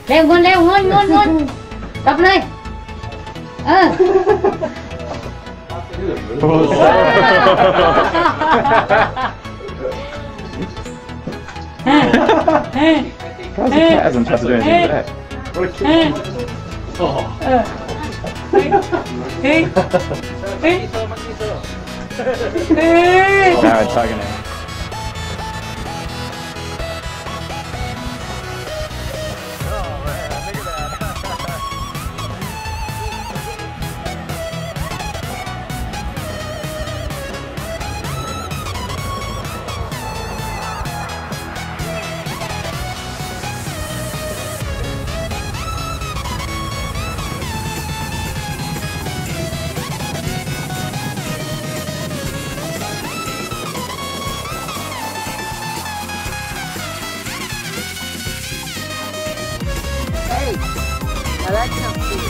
เร็วงนเร็วงนตบเลย Hasn't tried to do anything today. Now it's tugging it. Hey, now that sounds good.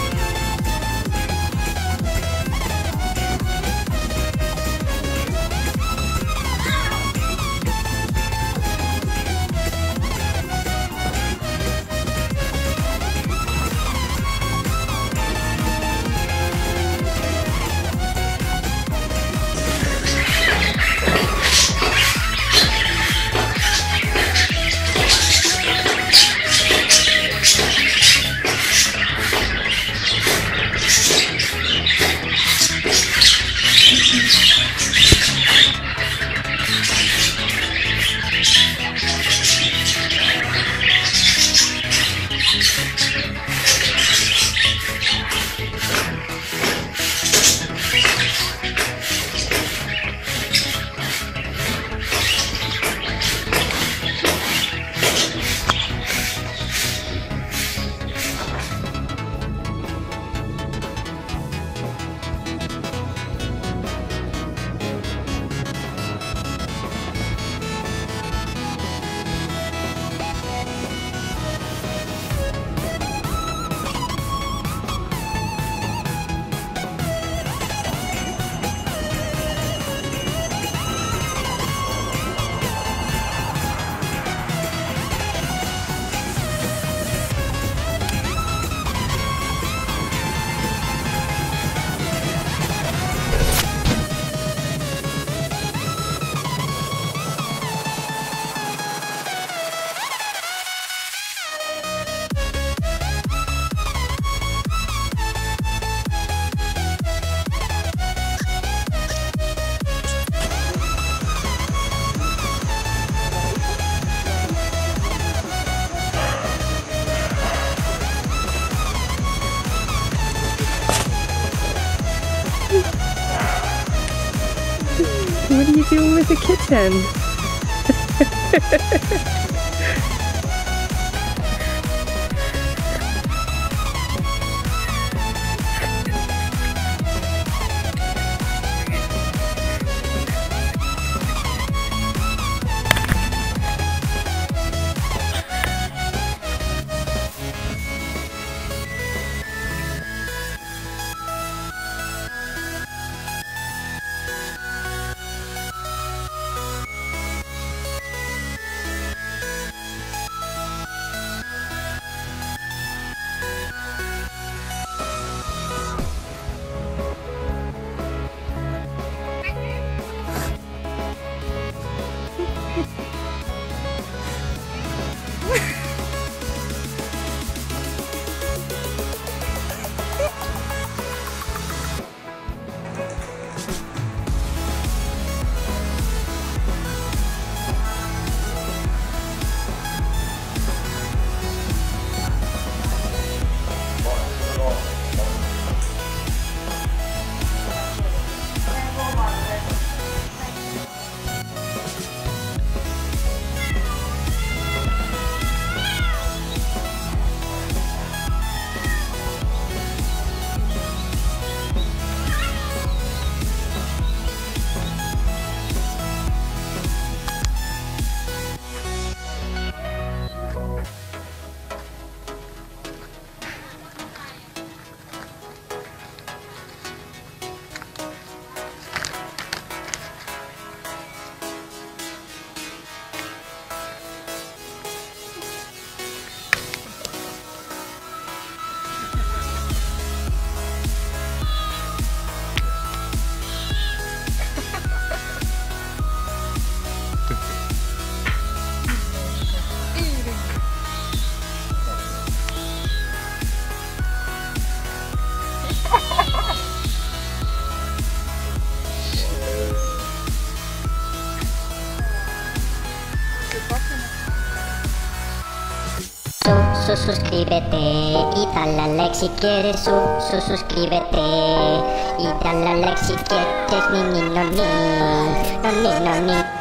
What are you doing with the kitten? suscríbete y dale a like si quieres suscríbete y dale a like si quieres ni no ni no ni no ni